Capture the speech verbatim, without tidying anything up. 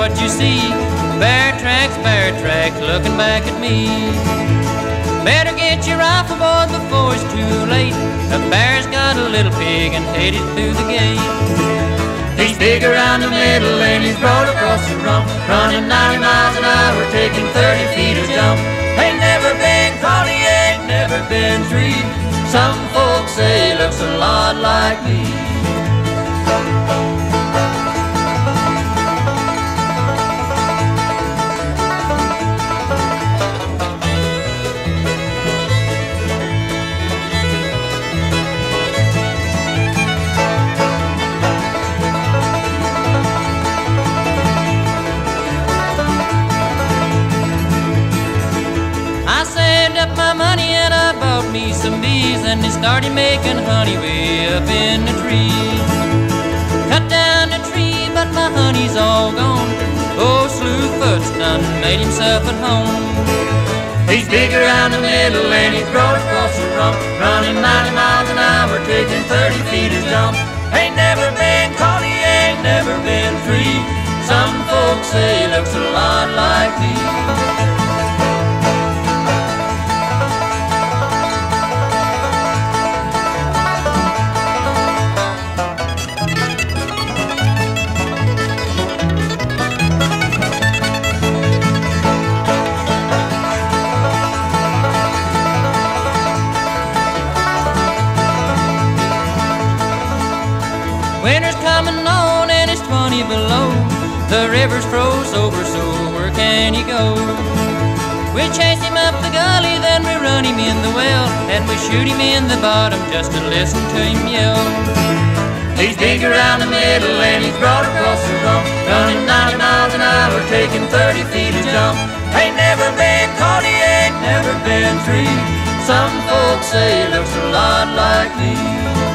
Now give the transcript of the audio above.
what you see. Bear tracks, bear tracks, looking back at me. Better get your rifle, boy, before it's too late. A bear's got a little pig and headed through the gate. He's big around the middle and he's broad across the rump, running ninety miles an hour, taking thirty feet a jump. Ain't never been caught, he ain't never been treed. Some folks say he looks a lot like me. Up my money and I bought me some bees, and they started making honey way up in the tree. Cut down the tree, but my honey's all gone. Ole Slew Foot's done made himself at home. He's big around the middle and he's broad across the rump, running ninety miles an hour, taking thirty feet a jump. Ain't never been caught, he ain't never been free. Some folks say he looks a lot like me. Winter's coming on and it's twenty below. The river's froze over, so where can he go? We chase him up the gully, then we run him in the well, and we shoot him in the bottom just to listen to him yell. He's big around the middle and he's broad across the rump, running ninety miles an hour, taking thirty feet a jump. Ain't never been caught, he ain't never been treed. Some folks say he looks a lot like me.